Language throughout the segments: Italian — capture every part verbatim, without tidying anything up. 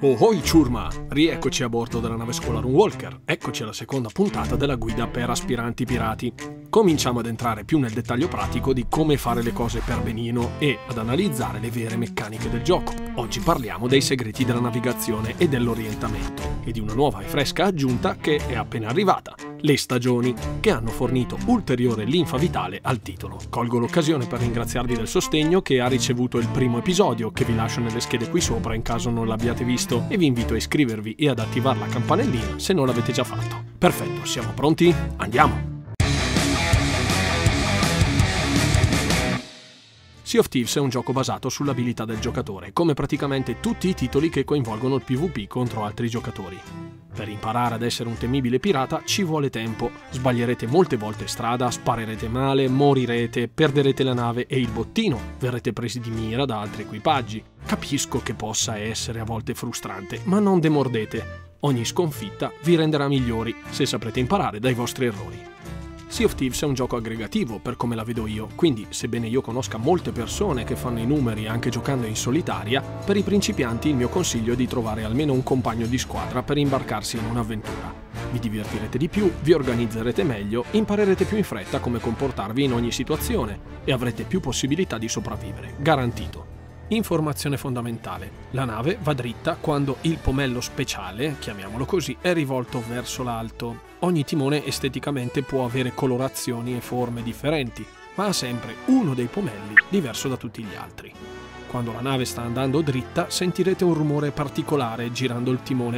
Ohoi ciurma! Rieccoci a bordo della nave Scholar Walker. Eccoci alla seconda puntata della guida per aspiranti pirati. Cominciamo ad entrare più nel dettaglio pratico di come fare le cose per benino e ad analizzare le vere meccaniche del gioco. Oggi parliamo dei segreti della navigazione e dell'orientamento e di una nuova e fresca aggiunta che è appena arrivata, le stagioni, che hanno fornito ulteriore linfa vitale al titolo. Colgo l'occasione per ringraziarvi del sostegno che ha ricevuto il primo episodio, che vi lascio nelle schede qui sopra in caso non l'abbiate visto, e vi invito a iscrivervi e ad attivare la campanellina se non l'avete già fatto. Perfetto, siamo pronti? Andiamo! Sea of Thieves è un gioco basato sull'abilità del giocatore, come praticamente tutti i titoli che coinvolgono il PvP contro altri giocatori. Per imparare ad essere un temibile pirata ci vuole tempo, sbaglierete molte volte strada, sparerete male, morirete, perderete la nave e il bottino, verrete presi di mira da altri equipaggi. Capisco che possa essere a volte frustrante, ma non demordete. Ogni sconfitta vi renderà migliori se saprete imparare dai vostri errori. Sea of Thieves è un gioco aggregativo, per come la vedo io, quindi sebbene io conosca molte persone che fanno i numeri anche giocando in solitaria, per i principianti il mio consiglio è di trovare almeno un compagno di squadra per imbarcarsi in un'avventura. Vi divertirete di più, vi organizzerete meglio, imparerete più in fretta come comportarvi in ogni situazione e avrete più possibilità di sopravvivere, garantito. Informazione fondamentale: la nave va dritta quando il pomello speciale, chiamiamolo così, è rivolto verso l'alto. Ogni timone esteticamente può avere colorazioni e forme differenti, ma ha sempre uno dei pomelli diverso da tutti gli altri. Quando la nave sta andando dritta sentirete un rumore particolare girando il timone.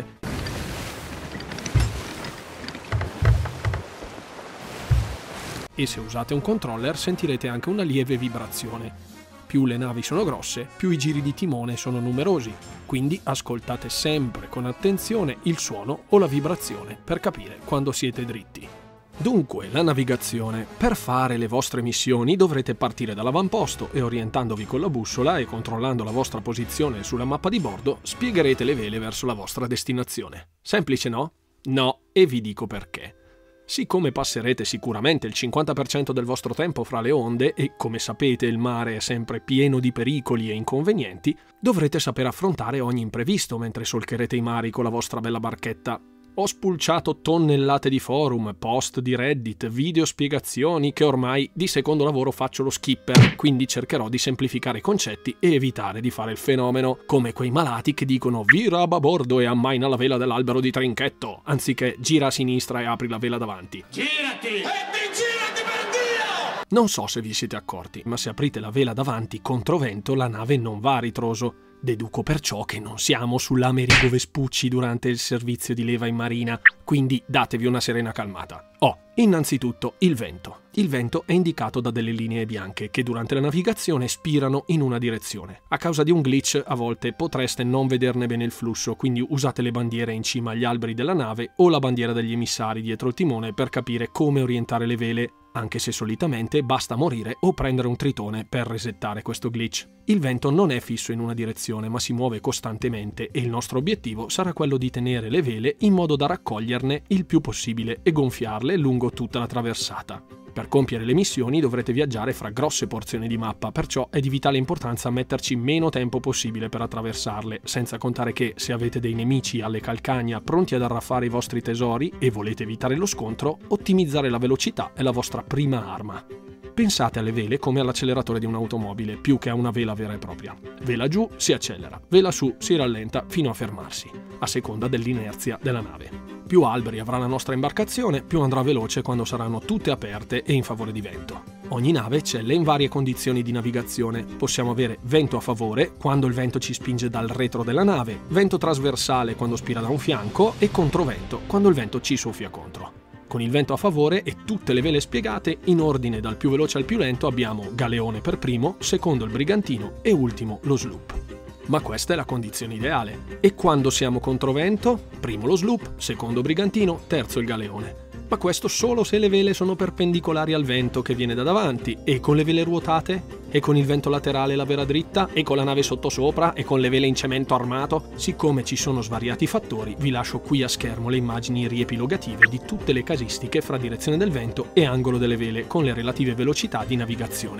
E se usate un controller sentirete anche una lieve vibrazione. Più le navi sono grosse, più i giri di timone sono numerosi, quindi ascoltate sempre con attenzione il suono o la vibrazione per capire quando siete dritti. Dunque, la navigazione. Per fare le vostre missioni dovrete partire dall'avamposto e orientandovi con la bussola e controllando la vostra posizione sulla mappa di bordo, spiegherete le vele verso la vostra destinazione. Semplice, no? No, e vi dico perché. Siccome passerete sicuramente il cinquanta per cento del vostro tempo fra le onde e, come sapete, il mare è sempre pieno di pericoli e inconvenienti, dovrete saper affrontare ogni imprevisto mentre solcherete i mari con la vostra bella barchetta. Ho spulciato tonnellate di forum, post di Reddit, video spiegazioni che ormai di secondo lavoro faccio lo skipper, quindi cercherò di semplificare i concetti e evitare di fare il fenomeno, come quei malati che dicono vira a babordo e ammaina la vela dell'albero di trinchetto, anziché gira a sinistra e apri la vela davanti. Girati! E girati per Dio! Non so se vi siete accorti, ma se aprite la vela davanti controvento la nave non va a ritroso. Deduco perciò che non siamo sull'Amerigo Vespucci durante il servizio di leva in marina, quindi datevi una serena calmata. Oh, innanzitutto il vento. Il vento è indicato da delle linee bianche che durante la navigazione spirano in una direzione. A causa di un glitch a volte potreste non vederne bene il flusso, quindi usate le bandiere in cima agli alberi della nave o la bandiera degli emissari dietro il timone per capire come orientare le vele, anche se solitamente basta morire o prendere un tritone per resettare questo glitch. Il vento non è fisso in una direzione ma si muove costantemente e il nostro obiettivo sarà quello di tenere le vele in modo da raccoglierne il più possibile e gonfiarle lungo tutta la traversata. Per compiere le missioni dovrete viaggiare fra grosse porzioni di mappa, perciò è di vitale importanza metterci meno tempo possibile per attraversarle, senza contare che se avete dei nemici alle calcagna pronti ad arraffare i vostri tesori e volete evitare lo scontro, ottimizzare la velocità è la vostra prima arma. Pensate alle vele come all'acceleratore di un'automobile, più che a una vela vera e propria. Vela giù si accelera, vela su si rallenta fino a fermarsi, a seconda dell'inerzia della nave. Più alberi avrà la nostra imbarcazione, più andrà veloce quando saranno tutte aperte e in favore di vento. Ogni nave eccelle in varie condizioni di navigazione. Possiamo avere vento a favore, quando il vento ci spinge dal retro della nave, vento trasversale quando spira da un fianco e controvento, quando il vento ci soffia contro. Con il vento a favore e tutte le vele spiegate, in ordine dal più veloce al più lento abbiamo galeone per primo, secondo il brigantino e ultimo lo sloop. Ma questa è la condizione ideale. E quando siamo controvento? Primo lo sloop, secondo brigantino, terzo il galeone. Ma questo solo se le vele sono perpendicolari al vento che viene da davanti, e con le vele ruotate? E con il vento laterale la vela dritta? E con la nave sottosopra? E con le vele in cemento armato? Siccome ci sono svariati fattori, vi lascio qui a schermo le immagini riepilogative di tutte le casistiche fra direzione del vento e angolo delle vele con le relative velocità di navigazione.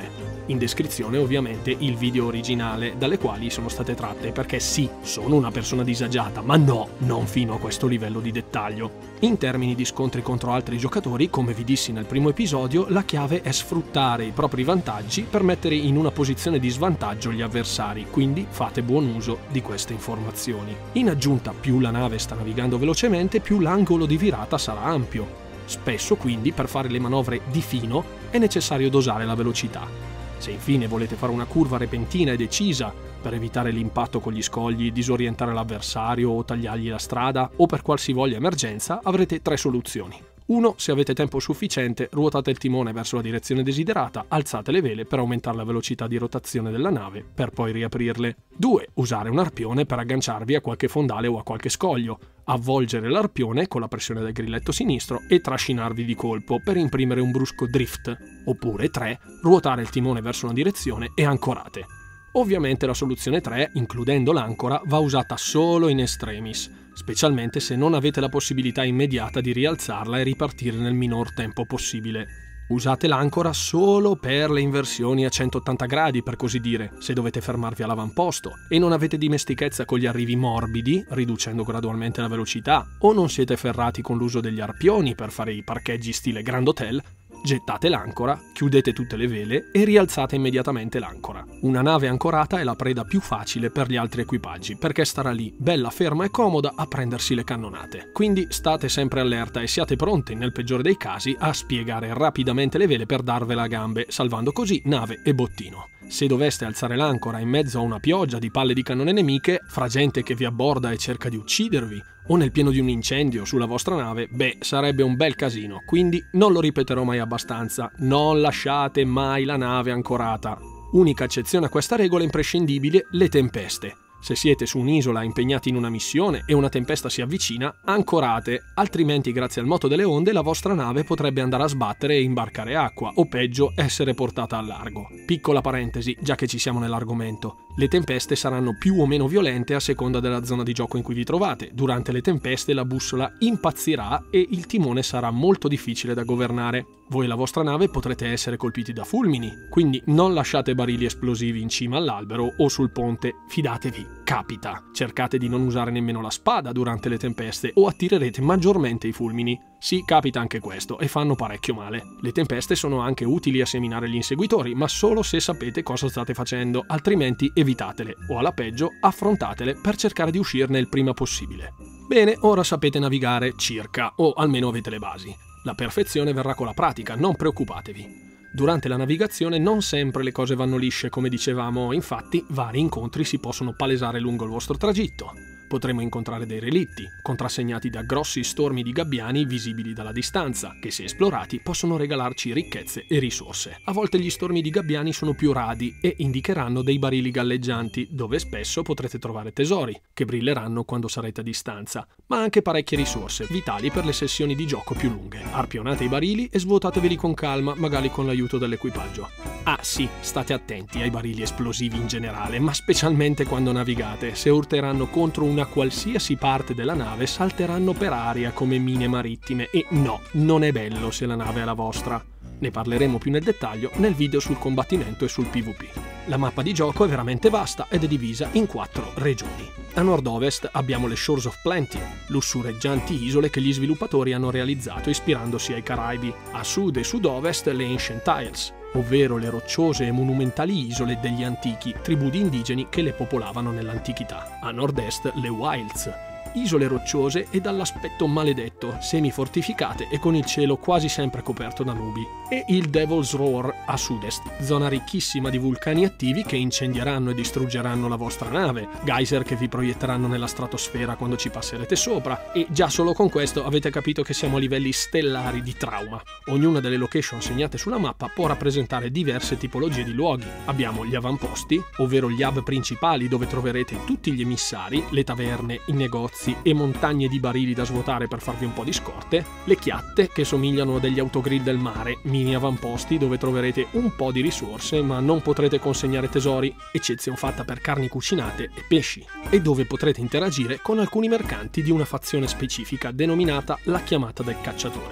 In descrizione ovviamente il video originale dalle quali sono state tratte, perché sì, sono una persona disagiata, ma no, non fino a questo livello di dettaglio. In termini di scontri contro altri giocatori, come vi dissi nel primo episodio, la chiave è sfruttare i propri vantaggi per mettere in una posizione di svantaggio gli avversari, quindi fate buon uso di queste informazioni. In aggiunta, più la nave sta navigando velocemente, più l'angolo di virata sarà ampio. Spesso quindi per fare le manovre di fino è necessario dosare la velocità. Se infine volete fare una curva repentina e decisa per evitare l'impatto con gli scogli, disorientare l'avversario o tagliargli la strada, o per qualsivoglia emergenza, avrete tre soluzioni. uno. Se avete tempo sufficiente, ruotate il timone verso la direzione desiderata, alzate le vele per aumentare la velocità di rotazione della nave, per poi riaprirle. due. Usare un arpione per agganciarvi a qualche fondale o a qualche scoglio, avvolgere l'arpione con la pressione del grilletto sinistro e trascinarvi di colpo per imprimere un brusco drift. Oppure tre. Ruotare il timone verso una direzione e ancorate. Ovviamente la soluzione tre, includendo l'ancora, va usata solo in extremis, specialmente se non avete la possibilità immediata di rialzarla e ripartire nel minor tempo possibile. Usate l'ancora solo per le inversioni a centottanta gradi, per così dire, se dovete fermarvi all'avamposto e non avete dimestichezza con gli arrivi morbidi, riducendo gradualmente la velocità, o non siete ferrati con l'uso degli arpioni per fare i parcheggi stile Grand Hotel. Gettate l'ancora, chiudete tutte le vele e rialzate immediatamente l'ancora. Una nave ancorata è la preda più facile per gli altri equipaggi, perché starà lì, bella ferma e comoda, a prendersi le cannonate. Quindi state sempre allerta e siate pronti, nel peggiore dei casi, a spiegare rapidamente le vele per darvela a gambe, salvando così nave e bottino. Se doveste alzare l'ancora in mezzo a una pioggia di palle di cannone nemiche, fra gente che vi abborda e cerca di uccidervi, o nel pieno di un incendio sulla vostra nave, beh, sarebbe un bel casino, quindi non lo ripeterò mai abbastanza, non lasciate mai la nave ancorata. Unica eccezione a questa regola imprescindibile, le tempeste. Se siete su un'isola impegnati in una missione e una tempesta si avvicina, ancorate, altrimenti grazie al moto delle onde la vostra nave potrebbe andare a sbattere e imbarcare acqua, o peggio essere portata al largo. Piccola parentesi, già che ci siamo nell'argomento. Le tempeste saranno più o meno violente a seconda della zona di gioco in cui vi trovate. Durante le tempeste la bussola impazzirà e il timone sarà molto difficile da governare. Voi e la vostra nave potrete essere colpiti da fulmini, quindi non lasciate barili esplosivi in cima all'albero o sul ponte, fidatevi, capita. Cercate di non usare nemmeno la spada durante le tempeste o attirerete maggiormente i fulmini. Sì, capita anche questo e fanno parecchio male. Le tempeste sono anche utili a seminare gli inseguitori, ma solo se sapete cosa state facendo, altrimenti evitatele o alla peggio affrontatele per cercare di uscirne il prima possibile. Bene, ora sapete navigare circa, o almeno avete le basi. La perfezione verrà con la pratica, non preoccupatevi. Durante la navigazione non sempre le cose vanno lisce, come dicevamo, infatti vari incontri si possono palesare lungo il vostro tragitto. Potremo incontrare dei relitti, contrassegnati da grossi stormi di gabbiani visibili dalla distanza, che se esplorati possono regalarci ricchezze e risorse. A volte gli stormi di gabbiani sono più radi e indicheranno dei barili galleggianti, dove spesso potrete trovare tesori, che brilleranno quando sarete a distanza, ma anche parecchie risorse, vitali per le sessioni di gioco più lunghe. Arpionate i barili e svuotateveli con calma, magari con l'aiuto dell'equipaggio. Ah sì, state attenti ai barili esplosivi in generale, ma specialmente quando navigate. Se urteranno contro un una qualsiasi parte della nave salteranno per aria come mine marittime e no, non è bello se la nave è la vostra. Ne parleremo più nel dettaglio nel video sul combattimento e sul PvP. La mappa di gioco è veramente vasta ed è divisa in quattro regioni. A nord-ovest abbiamo le Shores of Plenty, lussureggianti isole che gli sviluppatori hanno realizzato ispirandosi ai Caraibi. A sud e sud-ovest le Ancient Isles, ovvero le rocciose e monumentali isole degli antichi, tribù di indigeni che le popolavano nell'antichità. A nord-est le Wilds, isole rocciose e dall'aspetto maledetto, semifortificate e con il cielo quasi sempre coperto da nubi. E il Devil's Roar a sud-est, zona ricchissima di vulcani attivi che incendieranno e distruggeranno la vostra nave, geyser che vi proietteranno nella stratosfera quando ci passerete sopra, e già solo con questo avete capito che siamo a livelli stellari di trauma. Ognuna delle location segnate sulla mappa può rappresentare diverse tipologie di luoghi. Abbiamo gli avamposti, ovvero gli hub principali dove troverete tutti gli emissari, le taverne, i negozi e montagne di barili da svuotare per farvi un po' di scorte, le chiatte che somigliano a degli autogrill del mare, mini avamposti dove troverete un po' di risorse ma non potrete consegnare tesori, eccezione fatta per carni cucinate e pesci, e dove potrete interagire con alcuni mercanti di una fazione specifica denominata la Chiamata del Cacciatore.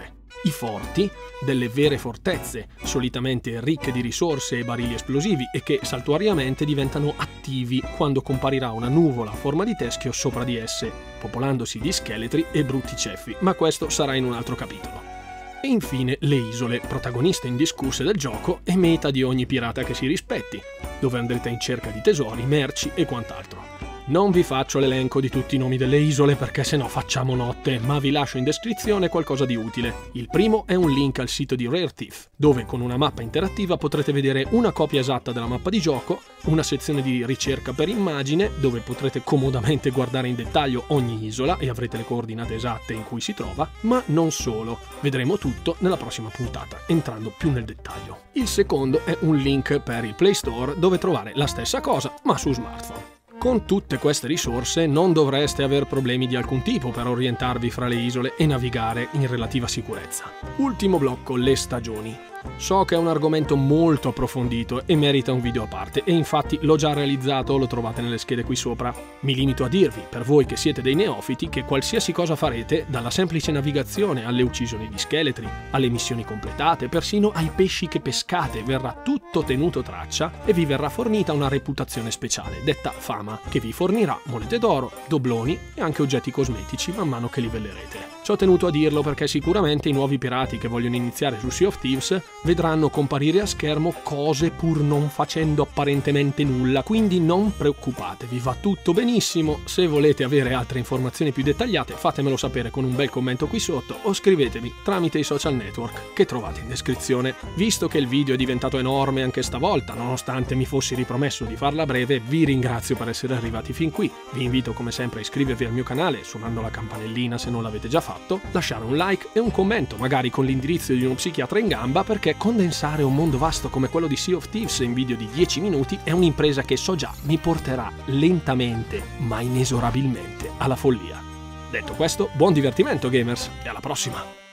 I forti, delle vere fortezze, solitamente ricche di risorse e barili esplosivi e che saltuariamente diventano attivi quando comparirà una nuvola a forma di teschio sopra di esse, popolandosi di scheletri e brutti ceffi, ma questo sarà in un altro capitolo. E infine le isole, protagoniste indiscusse del gioco e meta di ogni pirata che si rispetti, dove andrete in cerca di tesori, merci e quant'altro. Non vi faccio l'elenco di tutti i nomi delle isole perché sennò facciamo notte, ma vi lascio in descrizione qualcosa di utile. Il primo è un link al sito di Rare Thief, dove con una mappa interattiva potrete vedere una copia esatta della mappa di gioco, una sezione di ricerca per immagine, dove potrete comodamente guardare in dettaglio ogni isola e avrete le coordinate esatte in cui si trova, ma non solo. Vedremo tutto nella prossima puntata, entrando più nel dettaglio. Il secondo è un link per il Play Store dove trovare la stessa cosa, ma su smartphone. Con tutte queste risorse non dovreste aver problemi di alcun tipo per orientarvi fra le isole e navigare in relativa sicurezza. Ultimo blocco, le stagioni. So che è un argomento molto approfondito e merita un video a parte, e infatti l'ho già realizzato, lo trovate nelle schede qui sopra. Mi limito a dirvi, per voi che siete dei neofiti, che qualsiasi cosa farete, dalla semplice navigazione alle uccisioni di scheletri, alle missioni completate, persino ai pesci che pescate, verrà tutto tenuto traccia e vi verrà fornita una reputazione speciale, detta fama, che vi fornirà monete d'oro, dobloni e anche oggetti cosmetici man mano che livellerete. Ci ho tenuto a dirlo perché sicuramente i nuovi pirati che vogliono iniziare su Sea of Thieves vedranno comparire a schermo cose pur non facendo apparentemente nulla, quindi non preoccupatevi, va tutto benissimo. Se volete avere altre informazioni più dettagliate fatemelo sapere con un bel commento qui sotto o scrivetemi tramite i social network che trovate in descrizione. Visto che il video è diventato enorme anche stavolta, nonostante mi fossi ripromesso di farla breve, vi ringrazio per essere arrivati fin qui. Vi invito come sempre a iscrivervi al mio canale suonando la campanellina se non l'avete già fatto, lasciare un like e un commento, magari con l'indirizzo di uno psichiatra in gamba, perché condensare un mondo vasto come quello di Sea of Thieves in video di dieci minuti è un'impresa che so già mi porterà lentamente ma inesorabilmente alla follia. Detto questo, buon divertimento gamers e alla prossima!